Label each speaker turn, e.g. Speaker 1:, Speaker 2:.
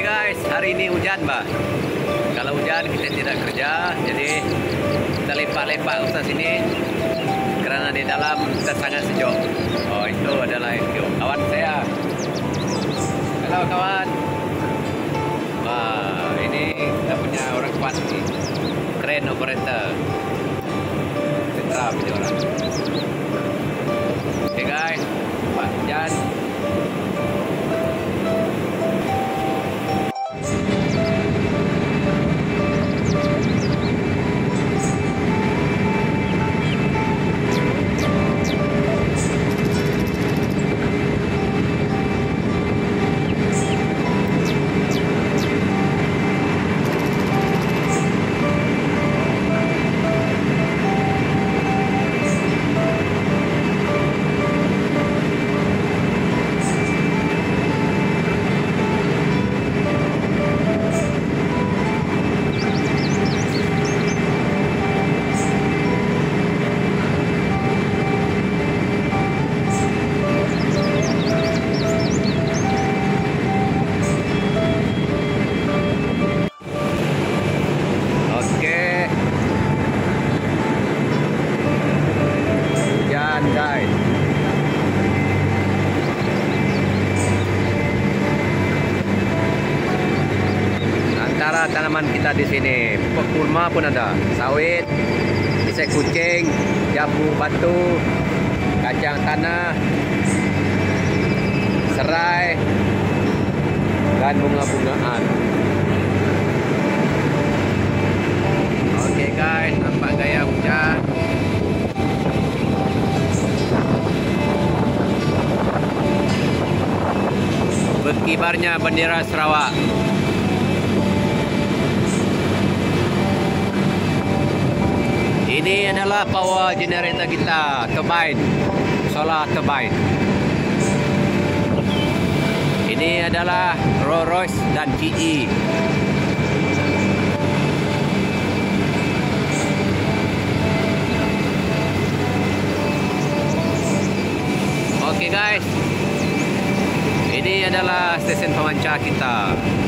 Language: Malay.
Speaker 1: guys, hari ini hujan, Mbak. Kalau hujan kita tidak kerja, jadi kita lepak-lepak usah sini karena di dalam kita sangat sejuk. Oh, itu adalah kawan saya. Halo kawan. Wah, ini kita punya orang kuat nih. Crane operator. Sentra punya orang. Oke guys, Pak Jan. Guys, antara tanaman kita di sini, pokok kurma pun ada, sawit, pisang kucing, jambu batu, kacang tanah, serai, dan bunga-bungaan. Oke guys, nampak gaya hujan. Berkibarnya bendera Sarawak. Ini adalah power generator kita, turbine, solar turbine. Ini adalah Rolls Royce dan GE. Oke guys. Ini adalah stesen pemancar kita.